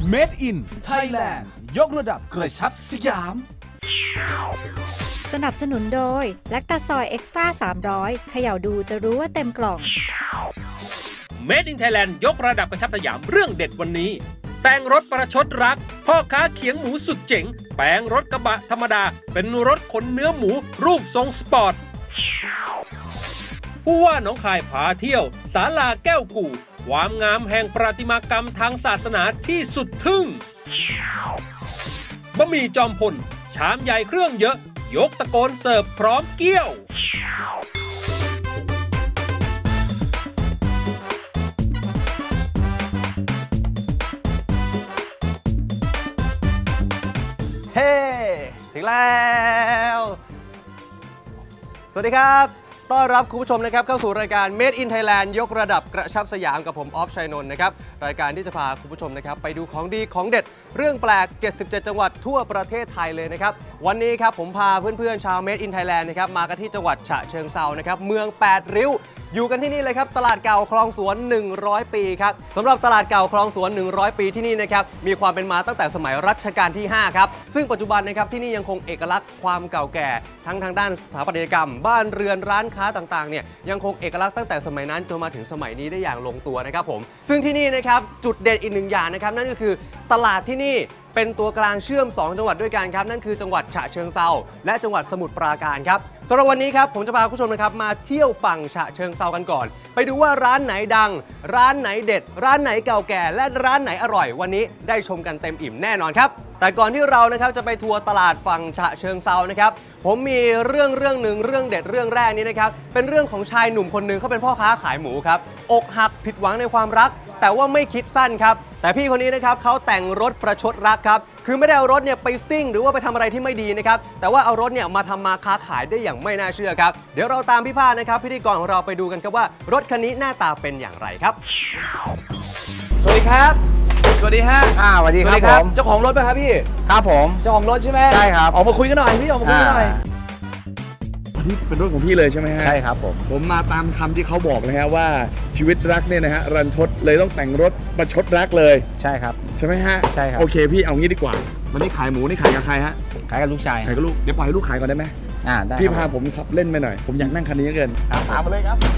Made in Thailand ยกระดับกระชับสยามสนับสนุนโดยแลคตาซอยเอ็กซ์ตร้า300เขย่าดูจะรู้ว่าเต็มกล่อง Made in Thailand ยกระดับกระชับสยามเรื่องเด็ดวันนี้แต่งรถประชดรักพ่อค้าเขียงหมูสุดเจ๋งแปลงรถกระบะธรรมดาเป็นรถขนเนื้อหมูรูปทรงสปอร์ตผู้ว่าหนองคายพาเที่ยวศาลาแก้วกู่ความงามแห่งประติมากรรมทางศาสนาที่สุดทึ่งบะหมี่จอมพลชามใหญ่เครื่องเยอะยกตะโกนเสิร์ฟพร้อมเกี้ยวเฮ้ ถึงแล้วสวัสดีครับต้อนรับคุณผู้ชมนะครับเข้าสู่รายการ Made in Thailand ยกระดับกระชับสยามกับผมออฟชัยนนท์นะครับรายการที่จะพาคุณผู้ชมนะครับไปดูของดีของเด็ดเรื่องแปลก77จังหวัดทั่วประเทศไทยเลยนะครับวันนี้ครับผมพาเพื่อนๆชาว Made in Thailand นะครับมากันที่จังหวัดฉะเชิงเทรานะครับเมือง8ริ้วอยู่กันที่นี่เลยครับตลาดเก่าคลองสวน100ปีครับสำหรับตลาดเก่าคลองสวน100ปีที่นี่นะครับมีความเป็นมาตั้งแต่สมัยรัชกาลที่5ครับซึ่งปัจจุบันนะครับที่นี่ยังคงเอกลักษณ์ความเก่าแก่ทั้งด้านสถาปัตยกรรมบ้านเรือนร้านค้าต่างๆเนี่ยยังคงเอกลักษณ์ตั้งแต่สมัยนั้นจนมาถึงสมัยนี้ได้อย่างลงตัวนะครับผมซึ่งที่นี่นะครับจุดเด่นอีกหนึ่งอย่างนะครับนั่นก็คือตลาดที่นี่เป็นตัวกลางเชื่อม2จังหวัดด้วยกันครับนั่นคือจังหวัดฉะเชิงเทราและจังหวัดสมุทรปราการครับสำหรับวันนี้ครับผมจะพาคุณผู้ชมนะครับมาเที่ยวฝั่งฉะเชิงเทรากันก่อนไปดูว่าร้านไหนดังร้านไหนเด็ดร้านไหนเก่าแก่และร้านไหนอร่อยวันนี้ได้ชมกันเต็มอิ่มแน่นอนครับแต่ก่อนที่เรานะครับจะไปทัวร์ตลาดฝั่งฉะเชิงเทรานะครับผมมีเรื่องหนึ่งเรื่องเด็ดเรื่องแรกนี้นะครับเป็นเรื่องของชายหนุ่มคนหนึ่งเขาเป็นพ่อค้าขายหมูครับอกหักผิดหวังในความรักแต่ว่าไม่คิดสั้นครับแต่พี่คนนี้นะครับเขาแต่งรถประชดรักครับคือไม่ได้เอารถเนี่ยไปซิ่งหรือว่าไปทำอะไรที่ไม่ดีนะครับแต่ว่าเอารถเนี่ยมาทำมาค้าขายได้อย่างไม่น่าเชื่อครับเดี๋ยวเราตามพี่พานะครับพิธีกรของเราไปดูกันครับว่ารถคันนี้หน้าตาเป็นอย่างไรครับสวัสดีครับสวัสดีฮะสวัสดีครับผมเจ้าของรถไหมครับพี่ครับผมเจ้าของรถใช่ไหมใช่ครับออกมาคุยกันหน่อยพี่ออกมาคุยกันหน่อยนี่เป็นรถของพี่เลยใช่ไหมฮะใช่ครับผมมาตามคำที่เขาบอกเลยฮะว่าชีวิตรักเนี่ยนะฮะรันทดเลยต้องแต่งรถประชดรักเลยใช่ครับใช่ไหมฮะใช่ครับโอเคพี่เอางี้ดีกว่าวันนี้ขายหมูนี่ขายกับใครฮะขายกับลูกชายขายกับลูกเดี๋ยวปล่อยให้ลูกขายก่อนได้ไหมได้พี่พาผมขับเล่นไปหน่อยผมอยากนั่งคันนี้เกินตามมาเลยครับ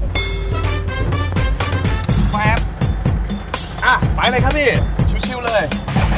แป๊บไปเลยครับพี่ชิวๆเลย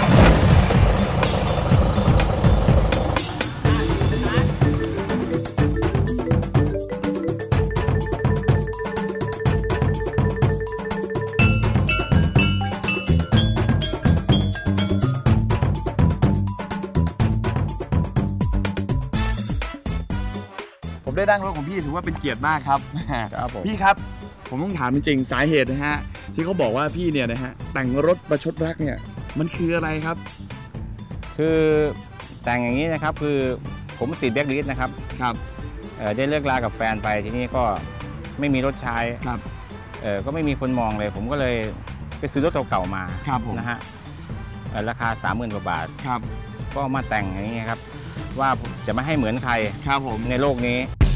ผมได้นั่งรถของพี่ถือว่าเป็นเกียรติมากครับพี่ครับผมต้องถามจริงๆสาเหตุนะฮะที่เขาบอกว่าพี่เนี่ยนะฮะแต่งรถประชดรักเนี่ยมันคืออะไรครับคือแต่งอย่างนี้นะครับคือผมติดแบล็คลิสต์นะครับได้เลิกลากับแฟนไปทีนี้ก็ไม่มีรถใช้ก็ไม่มีคนมองเลยผมก็เลยไปซื้อรถเก่าๆมานะฮะราคา 30,000 กว่าบาทก็มาแต่งอย่างนี้ครับว่าจะไม่ให้เหมือนใครในโลกนี้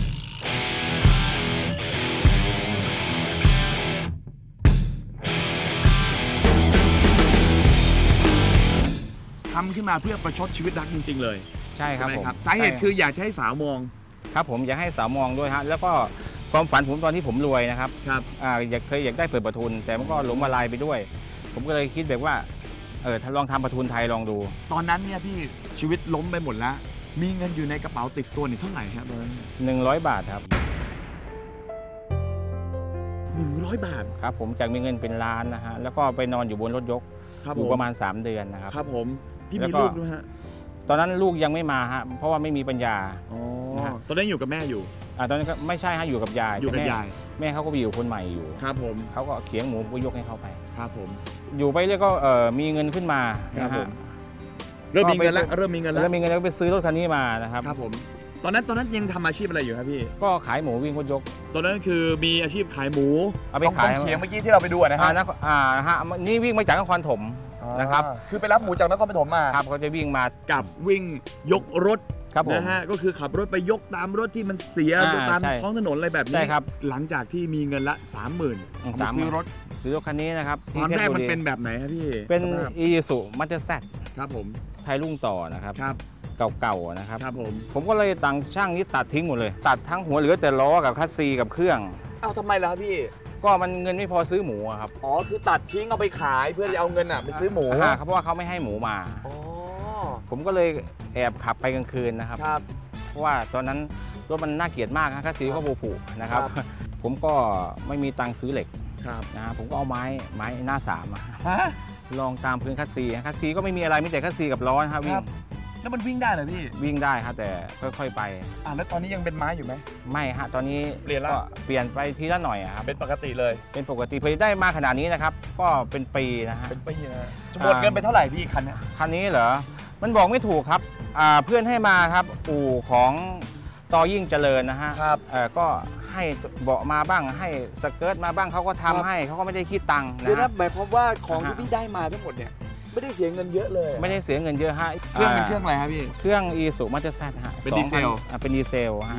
ทำขึ้นมาเพื่อประชดชีวิตรักจริงๆเลยใช่ครับผมสาเหตุคืออยากให้สาวมองครับผมอยากให้สาวมองด้วยฮะแล้วก็ความฝันผมตอนที่ผมรวยนะครับอยากได้เปิดประทุนแต่มันก็หลงมาลายไปด้วยผมก็เลยคิดแบบว่าลองทำประทุนไทยลองดูตอนนั้นเนี่ยพี่ชีวิตล้มไปหมดแล้วมีเงินอยู่ในกระเป๋าติดตัวนี่เท่าไหร่ครับตอนนั้น 100 บาทครับ 100 บาทครับผมจากมีเงินเป็นล้านนะฮะแล้วก็ไปนอนอยู่บนรถยกอยู่ประมาณ3 เดือนนะครับครับผมพี่มีลูกด้วยฮะตอนนั้นลูกยังไม่มาฮะเพราะว่าไม่มีปัญญาตอนนั้นอยู่กับแม่อยู่ตอนนั้นก็ไม่ใช่ฮะอยู่กับยายแม่เขาก็ไปอยู่คนใหม่อยู่ครับผมเขาก็เขียงหมูก็ยกให้เขาไปครับผมอยู่ไปเรื่อยก็มีเงินขึ้นมานะฮะเริ่มมีเงินแล้วไปซื้อรถคันนี้มานะครับครับผมตอนนั้นยังทำอาชีพอะไรอยู่ครับพี่ก็ขายหมูวิ่งรถยกตอนนั้นคือมีอาชีพขายหมูเอาไปขายเขียงเมื่อกี้ที่เราไปดูนะครับนี่วิ่งมาจากนครปฐมนะครับคือไปรับหมูจากนครปฐมมาครับเขาจะวิ่งมากับวิ่งยกรถครับผมนะฮะก็คือขับรถไปยกตามรถที่มันเสียตามใช่ท้องถนนอะไรแบบนี้ใช่ครับหลังจากที่มีเงินละ 30,000เอาไปซื้อรถซื้อรถคันนี้นะครับตอนแรกพชบุมันเป็นแบบไหนครับพี่เป็นสภาพ Isuzu Mazda Z ครับผมไทยรุ่งต่อนะครับครับเก่าๆนะครับครับผมผมก็เลยตั้งช่างนี้ตัดทิ้งหมดเลย ตัดทั้งหัวเหลือแต่ล้อกับคัสซีกับเครื่องเอาทำไมล่ะครับพี่ก็มันเงินไม่พอซื้อหมูอะครับอ๋อคือตัดทิ้งเอาไปขายเพื่อจะเอาเงินไปซื้อหมูครับเพราะว่าเขาไม่ให้หมูมาอ๋อผมก็เลยแอบขับไปกลางคืนนะครับครับเพราะว่าตอนนั้นรถมันน่าเกลียดมากคัสซีก็ผุๆนะครับครับผมก็ไม่มีตังค์ซื้อเหล็กครับนะฮะผมก็เอาไม้หน้าสามอะฮะลองตามพื้นคัสซีก็ไม่มีอะไรมีแต่คัสซีกับล้อนะครับวิ่ครังบ แล้วมันวิ่งได้เหรอพี่วิ่งได้ครับแต่ค่อยๆไปแล้วตอนนี้ยังเป็นไม้อยู่ไหมไม่ฮะตอนนี้เปลี่ยนละก็เปลี่ยนไปทีละหน่อยอะครับเป็นปกติเลยเป็นปกติเพื่อได้มาขนาดนี้นะครับ ก็เป็นปีนะฮะเป็นปีนะจะหมดเงินไปเท่าไหร่พี่คันเนี้ยคันนี้เหรอมันบอกไม่ถูกครับเพื่อนให้มาครับอู่ของต่อยิ่งเจริญนะฮะครับก็ให้เบาะมาบ้างให้สเกิร์ตมาบ้างเขาก็ทำให้เขาก็ไม่ได้คิดตังค์นะคือฮะถ้าหมายความว่าของอ่าที่ฮะพี่ได้มาทั้งหมดเนี่ยไม่ได้เสียเงินเยอะเลยไม่ได้เสียเงินเยอะฮะเครื่องเป็นเครื่องอะไรครับพี่เครื่อง Isuzu Mazda Z ฮะเป็นดีเซล 2000เป็นดีเซลฮะ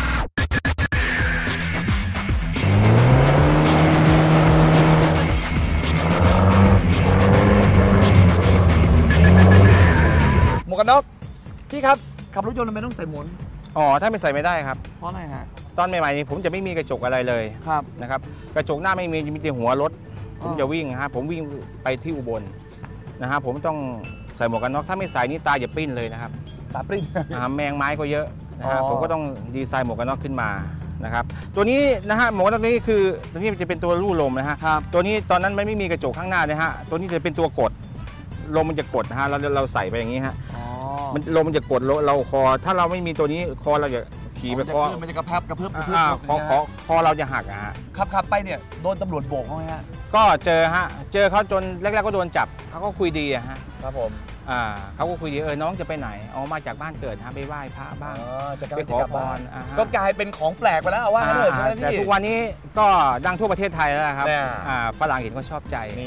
หมวกกันน็อกพี่ครับขับรถยนต์ทำไมต้องใส่หมวกอ๋อถ้าไม่ใส่ไม่ได้ครับเพราะอะไรฮะตอนใหม่ๆนี่ผมจะไม่มีกระจกอะไรเลยครับนะครับกระจกหน้าไม่มีมีแต่หัวรถอ๋อผมจะวิ่งฮะผมวิ่งไปที่อุบลนะฮะผมต้องใส่หมวกกันน็อกถ้าไม่ใส่นี่ตาจะปิ้นเลยนะครับตาปริ้นแมงไม้ก็เยอะนะฮะอ๋อผมก็ต้องดีไซน์หมวกกันน็อกขึ้นมานะครับตัวนี้นะฮะหมวกกันน็อกนี้คือตัวนี้จะเป็นตัวลู่ลมนะฮะครับตัวนี้ตอนนั้นไม่มีกระจกข้างหน้านะฮะตัวนี้จะเป็นตัวกดลมมันจะกดนะฮะเราใส่ไปอย่างนี้ฮะอ๋อลมมันจะกดเราคอถ้าเราไม่มีตัวนี้คอเราจะขี่ไปคอมันจะกระแพบกระเพื่อมกระเพื่อมคอเราจะหักอะฮะขับไปเนี่ยโดนตำรวจโบกเขาไหมฮะก็เจอฮะเจอเขาจนแรกๆก็โดนจับเขาก็คุยดีอะฮะครับผมเขาก็คุยดีน้องจะไปไหนมาจากบ้านเกิดฮะไปไหว้พระบ้างจะไปขอพรก็กลายเป็นของแปลกไปแล้วเอาว่างั้นเถอะใช่ไหมแต่พี่ทุกวันนี้ก็ดังทั่วประเทศไทยแล้วครับเนี่ยฝรั่งเห็นก็ชอบใจนี่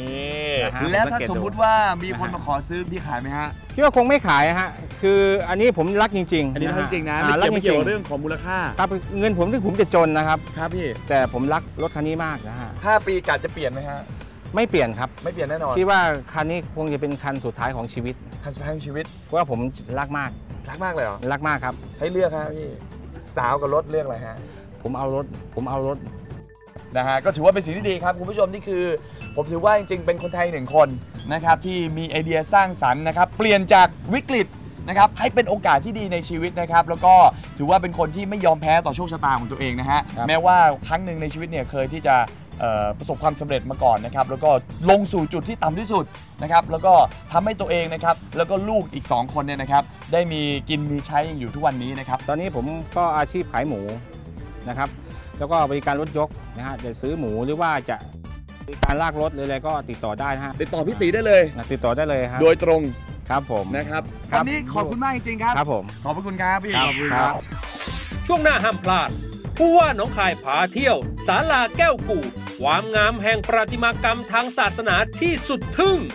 นะฮะแล้วถ้าผมสังเกตดูสมมุติว่ามีคนมาขอซื้อพี่ขายไหมฮะคิดว่าคงไม่ขายฮะคืออันนี้ผมรักจริงๆอันนี้จริงๆนะรักจไม่เกี่ริยวงเรื่องของมูลค่าๆครับเงินผมที่ผมจะจนนะครับครับพี่แต่ผมรักรถคันนี้มากนะฮะ 5 ปีกะจะเปลี่ยนไหมฮะไม่เปลี่ยนครับไม่เปลี่ยนแน่นอนคิดว่าคันนี้คงจะเป็นคันสุดท้ายของชีวิตคันสุดท้ายของชีวิตเพราะว่าผมรักมากรักมากเลยเหรอรักมากครับให้เลือกฮะพี่สาวกับรถเลือกอะไรฮะผมเอารถนะฮะก็ถือว่าเป็นสิ่งที่ดีครับคุณผู้ชมนี่คือ ผมถือว่าจริงๆเป็นคนไทยหนึ่งคนนะครับที่มีไอเดียสร้างสรรค์นะครับเปลี่ยนจากวิกฤตนะครับให้เป็นโอกาสที่ดีในชีวิตนะครับแล้วก็ถือว่าเป็นคนที่ไม่ยอมแพ้ต่อโชคชะตาของตัวเองนะฮะครับแม้ว่าครั้งหนึ่งในชีวิตเนี่ยเคยที่จะประสบความสำเร็จมาก่อนนะครับแล้วก็ลงสู่จุดที่ต่ำที่สุดนะครับแล้วก็ทำให้ตัวเองนะครับแล้วก็ลูกอีก 2 คนเนี่ยนะครับได้มีกินมีใช้อยู่ทุกวันนี้นะครับตอนนี้ผมก็อาชีพขายหมูนะครับแล้วก็บริการรถยกนะฮะจะซื้อหมูหรือว่าจะบริการลากรถหรืออะไรก็ติดต่อได้นะฮะติดต่อพี่ตีได้เลยติดต่อได้เลยครับโดยตรงครับผมนะครับครับวันนี้ขอบคุณมากจริงๆครับครับผมขอบพระคุณครับพี่ครับขอบคุณครับช่วงหน้าห้ามพลาดผู้ว่าหนองคายพาเที่ยวศาลาแก้วกู่ความงามแห่งประติมากรรมทางศาสนาที่สุดทึ่ง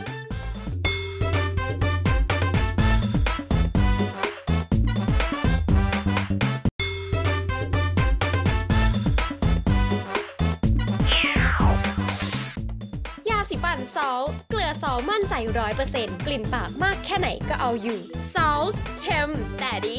ยาสีฟันซอลเกลือซอลมั่นใจ 100% กลิ่นปากมากแค่ไหนก็เอาอยู่ซอลเค็มแต่ดี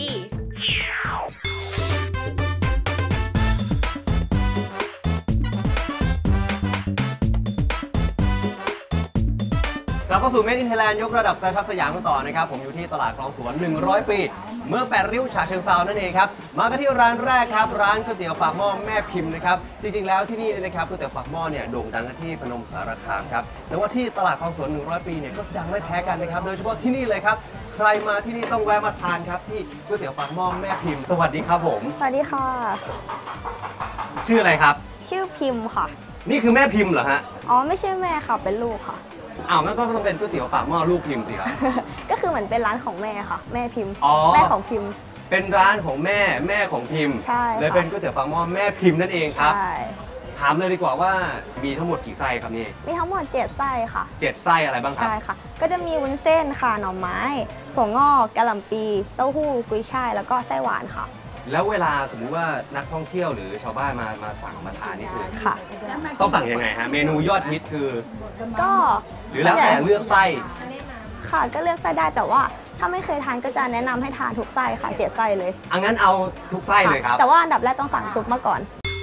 กลับเข้าสู่ Made in Thailand ยกระดับกระชับสยามกันต่อนะครับผมอยู่ที่ตลาดคลองสวน 100 ปีเมือง8 ริ้วฉะเชิงเทรานั่นเองครับมากันที่ร้านแรกครับร้านก๋วยเตี๋ยวปากหม้อแม่พิมพ์นะครับจริงๆแล้วที่นี่นะครับก๋วยเตี๋ยวปากหม้อเนี่ยโด่งดังกันที่พนมสารคามครับแต่ว่าที่ตลาดคลองสวน 100 ปีเนี่ยก็ดังไม่แพ้กันนะครับโดยเฉพาะที่นี่เลยครับใครมาที่นี่ต้องแวะมาทานครับที่ก๋วยเตี๋ยวปากหม้อแม่พิมพ์สวัสดีครับผมสวัสดีค่ะชื่ออะไรครับชื่อพิมพ์ค่ะนี่คือแม่พิมพ์เหรอฮะอ๋อไม่ใช่แม่ค่ะ เป็นลูกค่ะอ้าวงั้นก็ต้องเป็นก๋วยเตี๋ยวปากหม้อลูกพิมพ์สิครับก็คือเหมือนเป็นร้านของแม่ค่ะ แม่พิมพ์อ๋อแม่ของพิมพ์เป็นร้านของแม่ของพิมพ์ใช่ค่ะเลยเป็นก๋วยเตี๋ยวปากหม้อแม่พิมพ์นั่นเองครับใช่ถามเลยดีกว่าว่ามีทั้งหมดกี่ไส้ครับนี่มีทั้งหมด7ไส้ค่ะ 7 ไส้อะไรบ้างครับใช่ค่ะก็จะมีวุ้นเส้นค่ะหน่อไม้ถั่วงอกกะหล่ำปีเต้าหู้กุยช่ายแล้วก็ไส้หวานค่ะแล้วเวลาสมมุติว่านักท่องเที่ยวหรือชาวบ้านมาสั่งมาทานนี่คือค่ะต้องสั่งยังไงฮะเมนูยอดฮิตคือก็หรือแล้วแต่เลือกไส้ค่ะก็เลือกไส้ได้แต่ว่าถ้าไม่เคยทานก็จะแนะนำให้ทานทุกไส้ค่ะ7ไส้เลยงั้นเอาทุกไส้เลยครับแต่ว่าอันดับแรกต้องสั่งซุปมาก่อน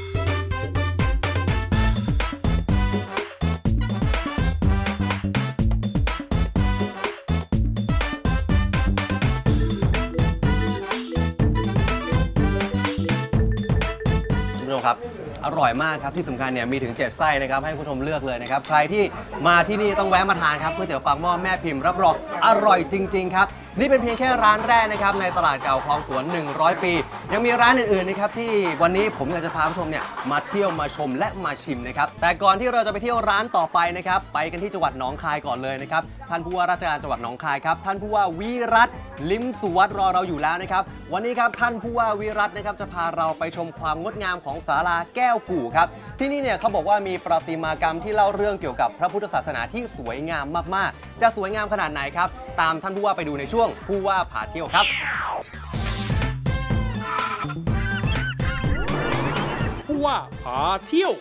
ครับอร่อยมากครับที่สำคัญเนี่ยมีถึง7ไส้นะครับให้ผู้ชมเลือกเลยนะครับใครที่มาที่นี่ต้องแวะมาทานครับก๋วยเตี๋ยวปากหม้อแม่พิมพ์รับรองอร่อยจริงๆครับนี่เป็นเพียงแค่ร้านแรกนะครับในตลาดเก่าคลองสวน100 ปียังมีร้านอื่นๆนะครับที่วันนี้ผมอยากจะพาผู้ชมเนี่ยมาเที่ยวมาชมและมาชิมนะครับแต่ก่อนที่เราจะไปเที่ยวร้านต่อไปนะครับไปกันที่จังหวัดหนองคายก่อนเลยนะครับท่านผู้ว่าราชการจังหวัดหนองคายครับท่านผู้ว่าวิรัตน์ลิ้มสุวัสดิ์รอเราอยู่แล้วนะครับวันนี้ครับท่านผู้ว่าวิรัตน์นะครับจะพาเราไปชมความงดงามของศาลาแก้วกู่ครับที่นี่เนี่ยเขาบอกว่ามีประติมากรรมที่เล่าเรื่องเกี่ยวกับพระพุทธศาสนาที่สวยงามมากๆจะสวยงามขนาดไหนครับตามท่านผู้ว่าไปดูในช่วงผู้ว่าพาเที่ยวครับผู้ว่าพาเที่ยว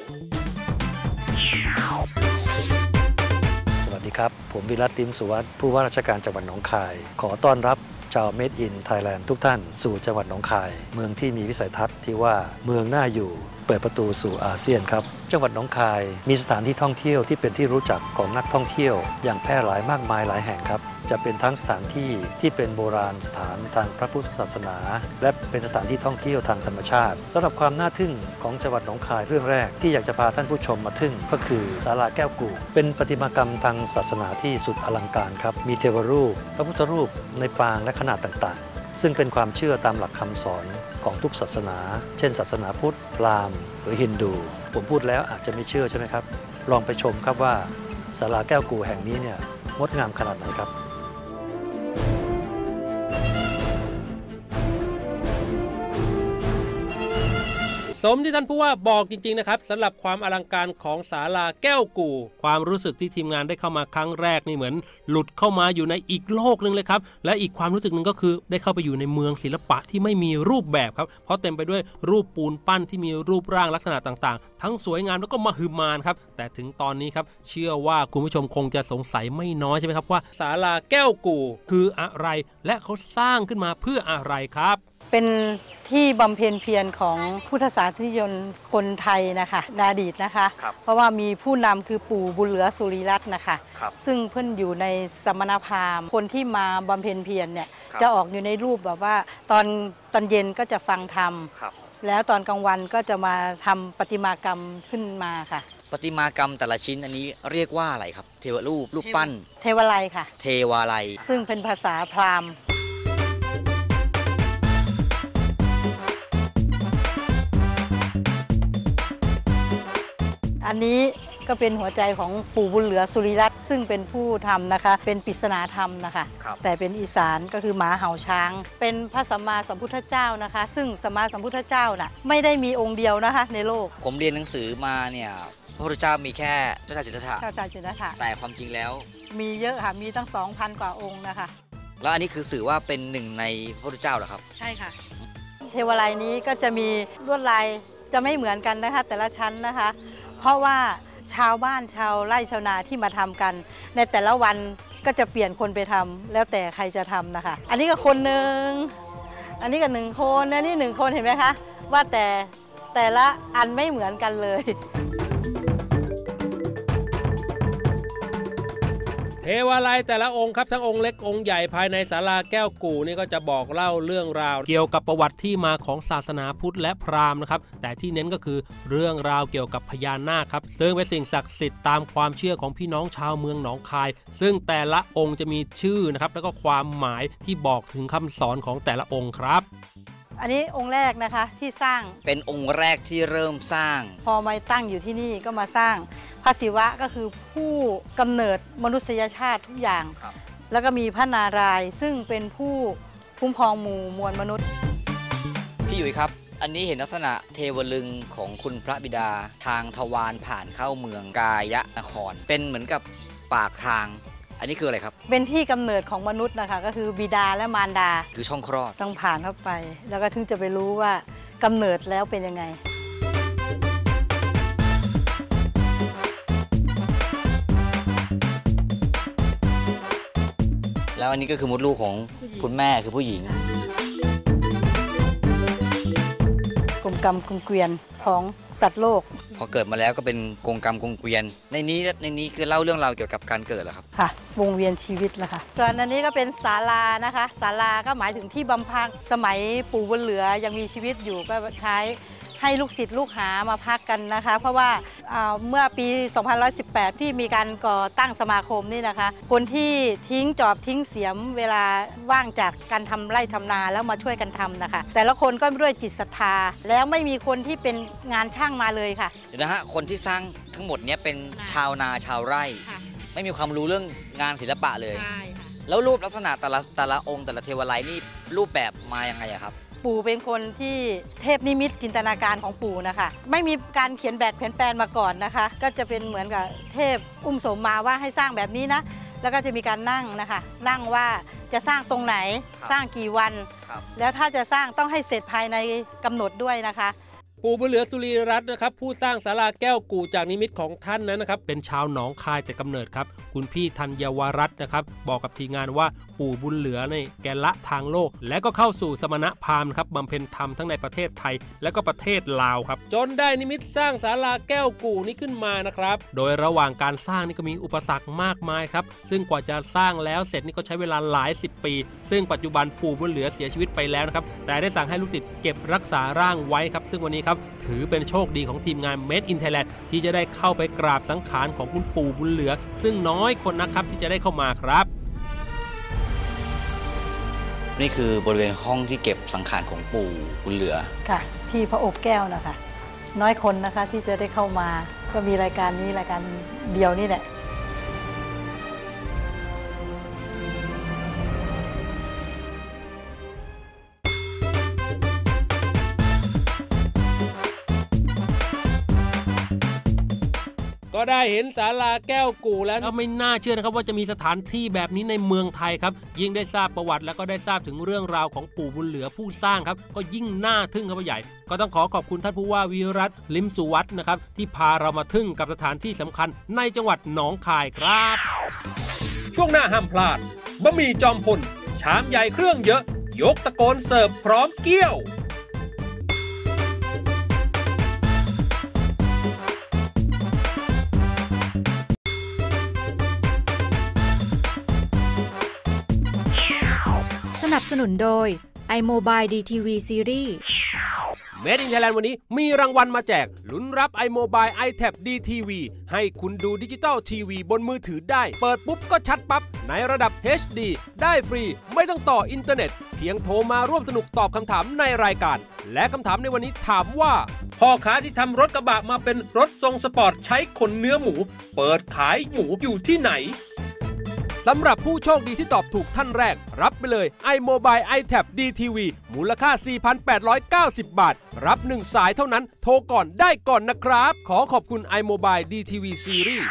สวัสดีครับผมวิรัตน์ ลิ้มสุวัสดิ์ผู้ว่าราชการจังหวัดหนองคายขอต้อนรับชาว Made in Thailand ทุกท่านสู่จังหวัดหนองคายเมืองที่มีวิสัยทัศน์ที่ว่าเมืองน่าอยู่เปิดประตูสู่อาเซียนครับจังหวัดหนองคายมีสถานที่ท่องเที่ยวที่เป็นที่รู้จักของนักท่องเที่ยวอย่างแพร่หลายมากมายหลายแห่งครับจะเป็นทั้งสถานที่ที่เป็นโบราณสถานทางพระพุทธศาสนาและเป็นสถานที่ท่องเที่ยวทางธรรมชาติสำหรับความน่าทึ่งของจังหวัดหนองคายเรื่องแรกที่อยากจะพาท่านผู้ชมมาทึ่งก็คือศาลาแก้วกู่เป็นประติมากรรมทางศาสนาที่สุดอลังการครับมีเทวรูปพระพุทธรูปในปางและขนาดต่างๆซึ่งเป็นความเชื่อตามหลักคำสอนของทุกศาสนาเช่นศาสนาพุทธพราหมณ์หรือฮินดูผมพูดแล้วอาจจะไม่เชื่อใช่ไหมครับลองไปชมครับว่าศาลาแก้วกู่แห่งนี้เนี่ยงดงามขนาดไหนครับสมที่ท่านผู้ว่าบอกจริงๆนะครับสำหรับความอลังการของศาลาแก้วกู่ความรู้สึกที่ทีมงานได้เข้ามาครั้งแรกนี่เหมือนหลุดเข้ามาอยู่ในอีกโลกนึงเลยครับและอีกความรู้สึกหนึ่งก็คือได้เข้าไปอยู่ในเมืองศิลปะที่ไม่มีรูปแบบครับเพราะเต็มไปด้วยรูปปูนปั้นที่มีรูปร่างลักษณะต่างๆทั้งสวยงามแล้วก็มหึมาครับแต่ถึงตอนนี้ครับเชื่อว่าคุณผู้ชมคงจะสงสัยไม่น้อยใช่ไหมครับว่าศาลาแก้วกู่คืออะไรและเขาสร้างขึ้นมาเพื่ออะไรครับเป็นที่บำเพ็ญเพียรของพุทธศาสนิกชนคนไทยนะคะในอดีตนะคะเพราะว่ามีผู้นำคือปู่บุญเหลือสุริรัตน์นะคะซึ่งเพิ่นอยู่ในสมณพราหมณ์คนที่มาบำเพ็ญเพียรเนี่ยจะออกอยู่ในรูปแบบว่าตอนเย็นก็จะฟังธรรมแล้วตอนกลางวันก็จะมาทำประติมากรรมขึ้นมาค่ะประติมากรรมแต่ละชิ้นอันนี้เรียกว่าอะไรครับเทวรูปปั้นเทวไลยค่ะเทวาลัยซึ่งเป็นภาษาพราหมณ์อันนี้ก็เป็นหัวใจของปู่บุญเหลือสุริรัตน์ซึ่งเป็นผู้ทำนะคะเป็นปริศนาธรรมนะคะแต่เป็นอีสานก็คือหมาเห่าช้างเป็นพระสัมมาสัมพุทธเจ้านะคะซึ่งสัมมาสัมพุทธเจ้าน่ะไม่ได้มีองค์เดียวนะคะในโลกผมเรียนหนังสือมาเนี่ยพระพุทธเจ้ามีแค่เจ้าชายสิทธัตถะแต่ความจริงแล้วมีเยอะค่ะมีตั้ง 2,000 กว่าองค์นะคะแล้วอันนี้คือสื่อว่าเป็นหนึ่งในพระพุทธเจ้าเหรอครับใช่ค่ะเทวไลยนี้ก็จะมีลวดลายจะไม่เหมือนกันนะคะแต่ละชั้นนะคะเพราะว่าชาวบ้านชาวไร่ชาวนาที่มาทำกันในแต่ละวันก็จะเปลี่ยนคนไปทำแล้วแต่ใครจะทำนะคะอันนี้ก็คนหนึ่งอันนี้ก็1 คนอันนี้1 คนเห็นไหมคะว่าแต่ละอันไม่เหมือนกันเลยเทวาลัยแต่ละองค์ครับทั้งองค์เล็กองค์ใหญ่ภายในศาลาแก้วกู่นี่ก็จะบอกเล่าเรื่องราวเกี่ยวกับประวัติที่มาของศาสนาพุทธและพราหมณ์นะครับแต่ที่เน้นก็คือเรื่องราวเกี่ยวกับพญานาคครับซึ่งเป็นสิ่งศักดิ์สิทธิ์ตามความเชื่อของพี่น้องชาวเมืองหนองคายซึ่งแต่ละองค์จะมีชื่อนะครับแล้วก็ความหมายที่บอกถึงคำสอนของแต่ละองค์ครับอันนี้องค์แรกนะคะที่สร้างเป็นองค์แรกที่เริ่มสร้างพอมาตั้งอยู่ที่นี่ก็มาสร้างพระศิวะก็คือผู้กำเนิดมนุษยชาติทุกอย่างแล้วก็มีพระนารายณ์ซึ่งเป็นผู้คุ้มครองหมู่มวลมนุษย์พี่ยุ้ยครับอันนี้เห็นลักษณะเทวลึงของคุณพระบิดาทางทวารผ่านเข้าเมืองกายนครเป็นเหมือนกับปากทางอันนี้คืออะไรครับเป็นที่กำเนิดของมนุษย์นะคะก็คือบิดาและมารดาคือช่องคลอดต้องผ่านเข้าไปแล้วก็ถึงจะไปรู้ว่ากำเนิดแล้วเป็นยังไงแล้วอันนี้ก็คือมดลูกของคุณแม่คือผู้หญิงกลมกรรมกลมเกวียนของสัตว์โลกพอเกิดมาแล้วก็เป็นกงกรรมกงเกวียนในนี้คือเล่าเรื่องราวเกี่ยวกับการเกิดเหรอครับค่ะวงเวียนชีวิตละค่ะส่วนอันนี้ก็เป็นศาลานะคะศาลาก็หมายถึงที่บำเพ็ญสมัยปู่บุญเหลือยังมีชีวิตอยู่ก็ใช้ให้ลูกศิษย์ลูกหามาพักกันนะคะเพราะว่าเมื่อปี 2518 ที่มีการก่อตั้งสมาคมนี่นะคะคนที่ทิ้งจอบทิ้งเสียมเวลาว่างจากการทำไร่ทำนาแล้วมาช่วยกันทำนะคะแต่ละคนก็ด้วยจิตศรัทธาแล้วไม่มีคนที่เป็นงานช่างมาเลยค่ะเดี๋ยวนะฮะคนที่สร้างทั้งหมดนี้เป็นชาวนาชาวไร่ไม่มีความรู้เรื่องงานศิลปะเลยแล้วรูปลักษณะแต่ละองค์แต่ละเทวไลยนี่รูปแบบมายังไงครับปู่เป็นคนที่เทพนิมิตจินตนาการของปู่นะคะไม่มีการเขียนแบบแผนแปลนมาก่อนนะคะก็จะเป็นเหมือนกับเทพอุ้มสมมาว่าให้สร้างแบบนี้นะแล้วก็จะมีการนั่งนะคะนั่งว่าจะสร้างตรงไหนสร้างกี่วันแล้วถ้าจะสร้างต้องให้เสร็จภายในกำหนดด้วยนะคะปู่บุญเหลือสุรีรัตน์นะครับผู้สร้างศาลาแก้วกู่จากนิมิตของท่านนั้นนะครับเป็นชาวหนองคายแต่กำเนิดครับคุณพี่ธัญวรัตน์นะครับบอกกับทีมงานว่าปู่บุญเหลือในแกละทางโลกและก็เข้าสู่สมณพราหมณ์ครับบำเพ็ญธรรมทั้งในประเทศไทยและก็ประเทศลาวครับจนได้นิมิตสร้างศาลาแก้วกู่นี้ขึ้นมานะครับโดยระหว่างการสร้างนี่ก็มีอุปสรรคมากมายครับซึ่งกว่าจะสร้างแล้วเสร็จนี่ก็ใช้เวลาหลาย10 ปีซึ่งปัจจุบันปู่บุญเหลือเสียชีวิตไปแล้วนะครับแต่ได้สั่งให้ลูกศิษย์เก็บรักษาร่างไว้ครับซึ่งวันนี้ครับถือเป็นโชคดีของทีมงาน Made in Thailand ที่จะได้เข้าไปกราบสังขารของคุณปู่บุญเหลือซึ่งน้อยคนนะครับที่จะได้เข้ามาครับนี่คือบริเวณห้องที่เก็บสังขารของปู่บุญเหลือค่ะที่พระอบแก้วนะคะน้อยคนนะคะที่จะได้เข้ามาก็มีรายการนี้รายการเดียวนี่แหละก็ได้เห็นศาลาแก้วกู่แล้วไม่น่าเชื่อนะครับว่าจะมีสถานที่แบบนี้ในเมืองไทยครับยิ่งได้ทราบประวัติแล้วก็ได้ทราบถึงเรื่องราวของปู่บุญเหลือผู้สร้างครับก็ยิ่งน่าทึ่งเข้าไปใหญ่ก็ต้องขอบคุณท่านผู้ว่าวิรัตน์ลิมสุวัฒน์นะครับที่พาเรามาทึ่งกับสถานที่สำคัญในจังหวัดหนองคายครับช่วงหน้าห้ามพลาดบะหมี่จอมพลชามใหญ่เครื่องเยอะยกตะโกนเสิร์ฟพร้อมเกี้ยวสนับสนุนโดย iMobile DTV Series Made in Thailand วันนี้มีรางวัลมาแจกลุ้นรับ iMobile iTab DTV ให้คุณดูดิจิตอลทีวีบนมือถือได้เปิดปุ๊บก็ชัดปั๊บในระดับ HD ได้ฟรีไม่ต้องต่ออินเทอร์เน็ตเพียงโทรมาร่วมสนุกตอบคำถามในรายการและคำถามในวันนี้ถามว่าพ่อค้าที่ทำรถกระบะมาเป็นรถทรงสปอร์ตใช้ขนเนื้อหมูเปิดขายหมูอยู่ที่ไหนสำหรับผู้โชคดีที่ตอบถูกท่านแรกรับไปเลย iMobile iTab DTV มูลค่า 4,890 บาทรับ1สายเท่านั้นโทรก่อนได้ก่อนนะครับขอขอบคุณ iMobile DTV Series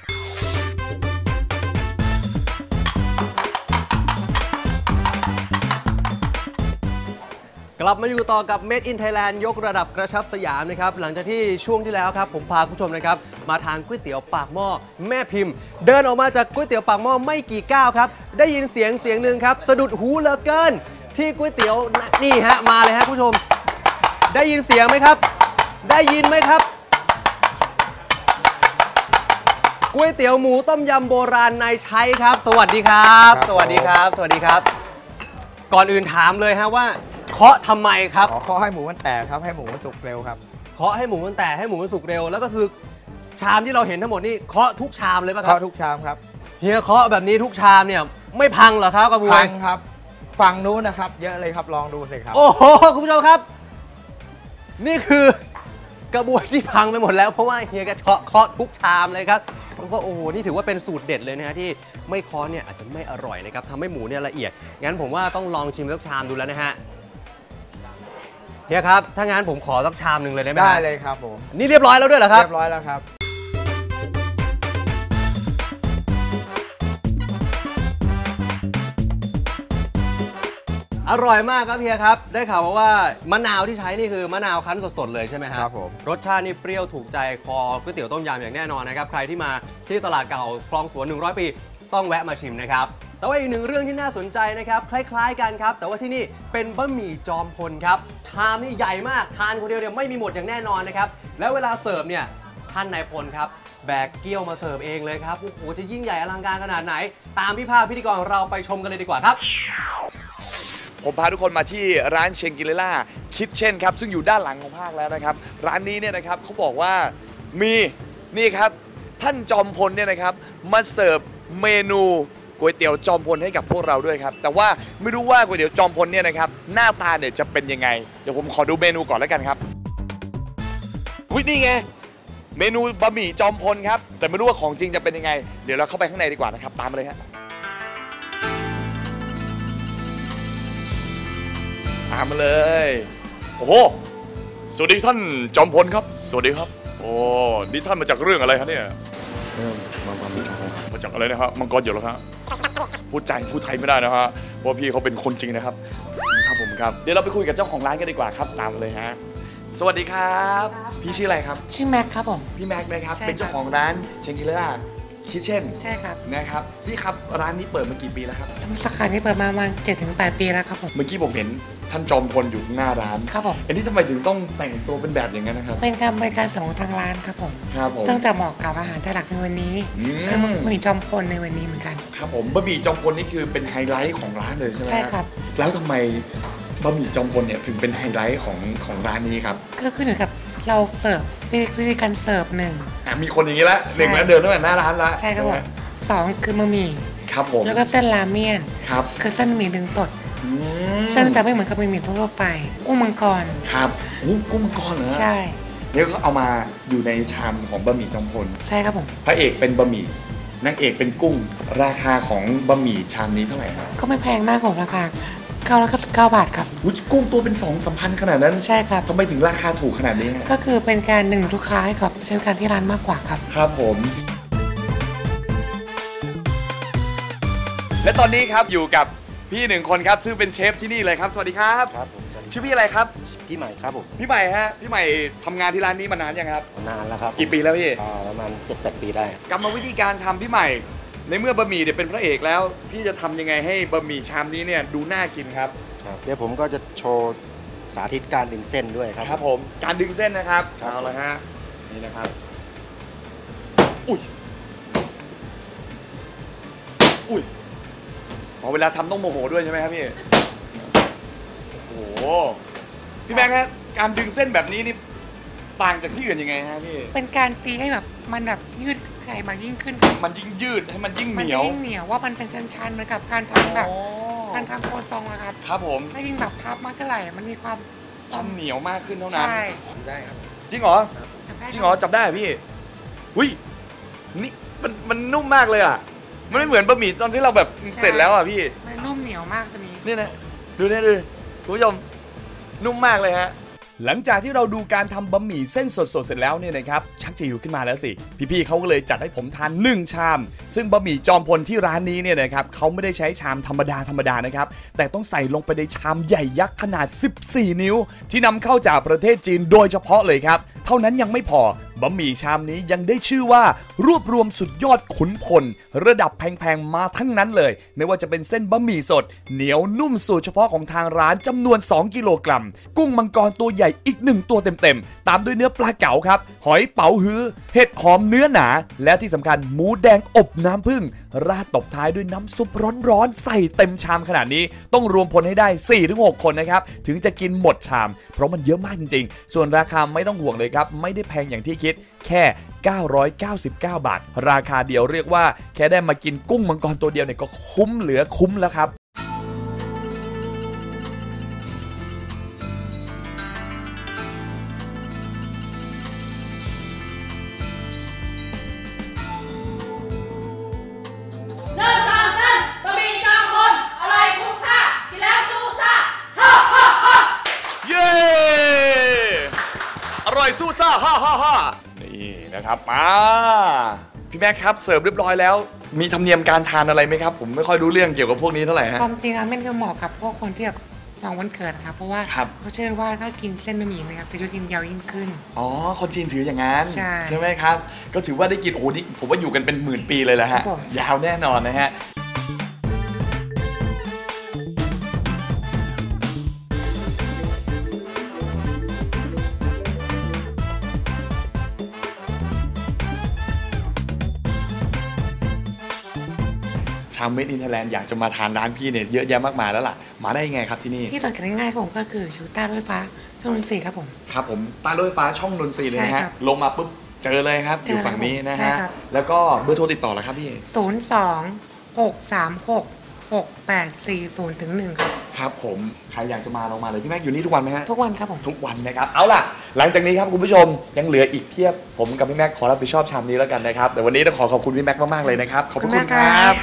กลับมาอยู่ต่อกับ Made in Thailand ยกระดับกระชับสยามนะครับหลังจากที่ช่วงที่แล้วครับผมพาคุณผู้ชมนะครับมาทานก๋วยเตี๋ยวปากหม้อแม่พิมพ์เดินออกมาจากก๋วยเตี๋ยวปากหม้อไม่กี่ก้าวครับได้ยินเสียงหนึ่งครับสะดุดหูเหลือเกินที่ก๋วยเตี๋ยวนี่ฮะมาเลยฮะคุณผู้ชมได้ยินเสียงไหมครับได้ยินไหมครับก๋วยเตี๋ยวหมูต้มยำโบราณนายชัยครับสวัสดีครับสวัสดีครับสวัสดีครับก่อนอื่นถามเลยฮะว่าเคาะทำไมครับเคาะให้หมูมันแตกครับให้หมูมันสุกเร็วครับเคาะให้หมูมันแตกให้หมูมันสุกเร็วแล้วก็คือชามที่เราเห็นทั้งหมดนี่เคาะทุกชามเลยป่ะครับเคาะทุกชามครับเฮียเคาะแบบนี้ทุกชามเนี่ยไม่พังเหรอครับกระบวยพังครับฝั่งนู้นนะครับเยอะเลยครับลองดูสิครับโอ้โหคุณผู้ชมครับนี่คือกระบวยที่พังไปหมดแล้วเพราะว่าเฮียแกเคาะทุกชามเลยครับเพราะโอ้โหนี่ถือว่าเป็นสูตรเด็ดเลยนะฮะที่ไม่เคาะเนี่ยอาจจะไม่อร่อยนะครับทำให้หมูเนี่ยละเอียดงั้นผมว่าต้องลองชิมทุกชามดูแล้วนะฮะเฮียครับถ้างั้นผมขอสักชามหนึ่งเลยได้ไหมได้เลยครับผมนี่เรียบร้อยแล้วด้วยเหรอครับเรียบร้อยแล้วครับอร่อยมากครับเฮียครับได้ข่าวว่ามะนาวที่ใช้นี่คือมะนาวคั้นสดๆเลยใช่ไหมครับผมรสชาตินี่เปรี้ยวถูกใจคอก๋วยเตี๋ยวต้มยำอย่างแน่นอนนะครับใครที่มาที่ตลาดเก่าคลองสวน100 ปีต้องแวะมาชิมนะครับแต่ว่าอีกหนึ่งเรื่องที่น่าสนใจนะครับคล้ายๆกันครับแต่ว่าที่นี่เป็นบะหมี่จอมพลครับชามนี่ใหญ่มากทานคนเดียวเนี่ยไม่มีหมดอย่างแน่นอนนะครับแล้วเวลาเสิร์ฟเนี่ยท่านนายพลครับแบกเกี้ยวมาเสิร์ฟเองเลยครับโอ้โหจะยิ่งใหญ่อลังการขนาดไหนตามพี่ภาคพิธีกรของเราไปชมกันเลยดีกว่าครับผมพาทุกคนมาที่ร้านเชงกิเลล่าคิทเช่นครับซึ่งอยู่ด้านหลังของภาคแล้วนะครับร้านนี้เนี่ยนะครับเขาบอกว่ามีนี่ครับท่านจอมพลเนี่ยนะครับมาเสิร์ฟเมนูก๋วยเตี๋ยวจอมพลให้กับพวกเราด้วยครับแต่ว่าไม่รู้ว่าก๋วยเตี๋ยวจอมพลเนี่ยนะครับหน้าตาเนี่ยจะเป็นยังไงเดี๋ยวผมขอดูเมนูก่อนแล้วกันครับอุ๊ยนี่ไงเมนูบะหมี่จอมพลครับแต่ไม่รู้ว่าของจริงจะเป็นยังไงเดี๋ยวเราเข้าไปข้างในดีกว่านะครับตามมาเลยฮะตามมาเลยโอ้โหสวัสดีท่านจอมพลครับสวัสดีครับโอ้นี่ท่านมาจากเรื่องอะไรครับเนี่ยมาจากอะไรนะครับมังกรหยกเหรอครับพูดไทยไม่ได้นะฮะเพราะพี่เขาเป็นคนจริงนะครับครับผมครับเดี๋ยวเราไปคุยกับเจ้าของร้านกันดีกว่าครับตามมาเลยฮะสวัสดีครับพี่ชื่ออะไรครับชื่อแม็กครับผมพี่แม็กนะครับเป็นเจ้าของร้านเชงกิเลล่าคิทเช่นใช่ครับนะครับพี่ครับร้านนี้เปิดมากี่ปีแล้วครับสาขานี้เปิดมาประมาณ 7-8 ปีแล้วครับผมเมื่อกี้ผมเห็นท่านจอมพลอยู่หน้าร้านครับผมอันนี้ทำไมถึงต้องแต่งตัวเป็นแบบอย่างนั้นนะครับเป็นการบริการของทางร้านครับผมครับผมซึ่งจะเหมาะกับอาหารจานหลักในวันนี้คือบะหมี่จอมพลในวันนี้เหมือนกันครับผมบะหมี่จอมพลนี่คือเป็นไฮไลท์ของร้านเลยใช่ไหมใช่ครับแล้วทำไมบะหมี่จอมพลเนี่ยถึงเป็นไฮไลท์ของร้านนี้ครับก็คือเหมือนกับเราเสิร์ฟวิธีการเสิร์ฟหนึ่งมีคนอย่างนี้ละหนึ่งแล้วเดินตั้งแต่หน้าร้านละใช่ครับผม2คือบะหมี่ครับผมแล้วก็เส้นราเมียนครับคือเส้นหมี่ดึงสดเส้นจะไม่เหมือนกับบะหมี่ทั่วไปกุ้งมังกรครับกุ้งมังกรเหรอใช่แล้วก็เอามาอยู่ในชามของบะหมี่จอมพลใช่ครับผมพระเอกเป็นบะหมี่นางเอกเป็นกุ้งราคาของบะหมี่ชามนี้เท่าไหร่ครับก็ไม่แพงมากของราคา999 บาทครับกุ้งตัวเป็น2-3,000ขนาดนั้นใช่ครับทำไมถึงราคาถูกขนาดนี้ก็คือเป็นการดึงลูกค้าให้กับใช้บริการที่ร้านมากกว่าครับครับผมและตอนนี้ครับอยู่กับพี่หนึ่งคนครับซึ่งเป็นเชฟที่นี่เลยครับสวัสดีครับครับชื่อพี่อะไรครับพี่ใหม่ครับผมพี่ใหม่ฮะพี่ใหม่ทำงานที่ร้านนี้มานานยังครับนานแล้วครับกี่ปีแล้วพี่ประมาณ 7-8 ปีได้กรรมวิธีการทำพี่ใหม่ในเมื่อบะหมี่เนี่ยเป็นพระเอกแล้วพี่จะทำยังไงให้บะหมี่ชามนี้เนี่ยดูน่ากินครับเดี๋ยวผมก็จะโชว์สาธิตการดึงเส้นด้วยครับครับผมการดึงเส้นนะครับเอาละฮะนี่นะครับอุ้ยพอเวลาทำต้องโมโหด้วยใช่ไหมครับพี่โอ้โหพี่แม็กครับการดึงเส้นแบบนี้นี่ต่างจากที่อื่นยังไงฮะพี่เป็นการตีให้แบบมันแบบยืดไข่มันยิ่งขึ้นมันยิ่งยืดให้มันยิ่งเหนียวว่ามันเป็นชั้นๆเหมือนกับการทำแบบการทำโคซองนะครับครับผมถ้ายิ่งแบบพับมากเท่าไหร่มันมีความเหนียวมากขึ้นเท่านั้นใช่ได้ครับจริงเหรอจับได้พี่หุ้ยนี่มันนุ่มมากเลยอ่ะมันไม่เหมือนบะหมี่ตอนที่เราแบบเสร็จแล้วอ่ะพี่มันนุ่มเหนียวมากตัวนี้นี่นะดูคุณผู้ชมนุ่มมากเลยฮะหลังจากที่เราดูการทำบะหมี่เส้นสดๆเสร็จแล้วเนี่ยนะครับชักจะหิวขึ้นมาแล้วสิพี่ๆเขาก็เลยจัดให้ผมทาน1ชามซึ่งบะหมี่จอมพลที่ร้านนี้เนี่ยนะครับเขาไม่ได้ใช้ชามธรรมดานะครับแต่ต้องใส่ลงไปในชามใหญ่ยักษ์ขนาด14นิ้วที่นำเข้าจากประเทศจีนโดยเฉพาะเลยครับเท่านั้นยังไม่พอบะหมี่ชามนี้ยังได้ชื่อว่ารวบรวมสุดยอดขุนพลระดับแพงๆมาทั้งนั้นเลยไม่ว่าจะเป็นเส้นบะหมี่สดเหนียวนุ่มสูตรเฉพาะของทางร้านจำนวน2 กิโลกรัมกุ้งมังกรตัวใหญ่อีก1ตัวเต็มๆตามด้วยเนื้อปลาเก๋าครับหอยเป๋าฮื้อเห็ดหอมเนื้อหนาและที่สำคัญหมูแดงอบน้ำผึ้งราดตบท้ายด้วยน้ำซุปร้อนๆใส่เต็มชามขนาดนี้ต้องรวมพลให้ได้ 4-6 คนนะครับถึงจะกินหมดชามเพราะมันเยอะมากจริงๆส่วนราคาไม่ต้องห่วงเลยครับไม่ได้แพงอย่างที่คิดแค่999 บาทราคาเดียวเรียกว่าแค่ได้มากินกุ้งมังกรตัวเดียวเนี่ยก็คุ้มเหลือคุ้มแล้วครับเย้นะครับมาพี่แม็กครับเสิร์ฟเรียบร้อยแล้วมีธรรมเนียมการทานอะไรไหมครับผมไม่ค่อยรู้เรื่องเกี่ยวกับพวกนี้เท่าไหร่ฮะความจริงราเม่นก็เหมาะกับพวกคนที่แบบ2 วันเกิดครับเพราะว่าเขาเชื่อว่าถ้ากินเส้นบะหมี่นะครับจะช่วยกินยาวยิ่งขึ้นอ๋อคนจีนถืออย่างนั้นใช่ไหมครับก็ถือว่าได้กินโอ้โหนี่ผมว่าอยู่กันเป็นหมื่นปีเลยแหละฮะยาวแน่นอนนะฮะชาวเมดอินไทยแลนด์อยากจะมาทานร้านพี่เนี่ยเยอะแยะมากมายแล้วล่ะมาได้ยังไงครับที่นี่ที่สังเกตง่ายๆผมก็คืออยู่ใต้รถไฟฟ้าช่องนนทรีครับผมครับผมใต้รถไฟฟ้าช่องนนทรีเลยนะฮะลงมาปุ๊บเจอเลยครับอยู่ฝั่งนี้นะฮะแล้วก็เบอร์โทรติดต่อแล้วครับพี่ 02-636-6840-1ครับครับผมใครอยากจะมาลองมาเลยพี่แม็กอยู่นี่ทุกวันไหมฮะทุกวันครับผมทุกวันนะครับเอาล่ะหลังจากนี้ครับคุณผู้ชมยังเหลืออีกเพียบผมกับพี่แม็กขอรับผิดชอบชามนี้แล้วกันนะครับแต่วันนี้ต้องขอขอบคุณพี่แม็กมากๆเลยนะครับขอบคุณครับ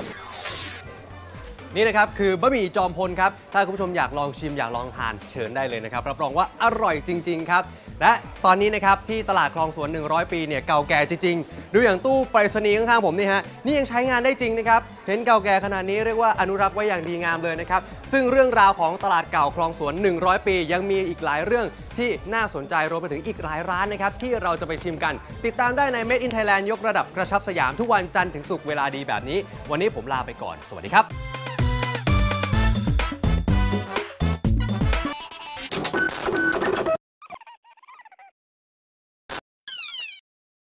นี่นะครับคือบะหมี่จอมพลครับถ้าคุณผู้ชมอยากลองชิมอยากลองทานเชิญได้เลยนะครับรับรองว่าอร่อยจริงๆครับและตอนนี้นะครับที่ตลาดคลองสวน100 ปีเนี่ยเก่าแก่จริงๆดูอย่างตู้ไปรษณีย์ข้างๆผมนี่ฮะนี่ยังใช้งานได้จริงนะครับเห็นเก่าแก่ขนาดนี้เรียกว่าอนุรักษ์ไว้อย่างดีงามเลยนะครับซึ่งเรื่องราวของตลาดเก่าคลองสวน100 ปียังมีอีกหลายเรื่องที่น่าสนใจรวมไปถึงอีกหลายร้านนะครับที่เราจะไปชิมกันติดตามได้ใน Made in Thailand ยกระดับกระชับสยามทุกวันจันทร์ถึงศุกร์เวลาดีแบบนี้วันนี้ผมลาไปก่อนสวัสดีครับ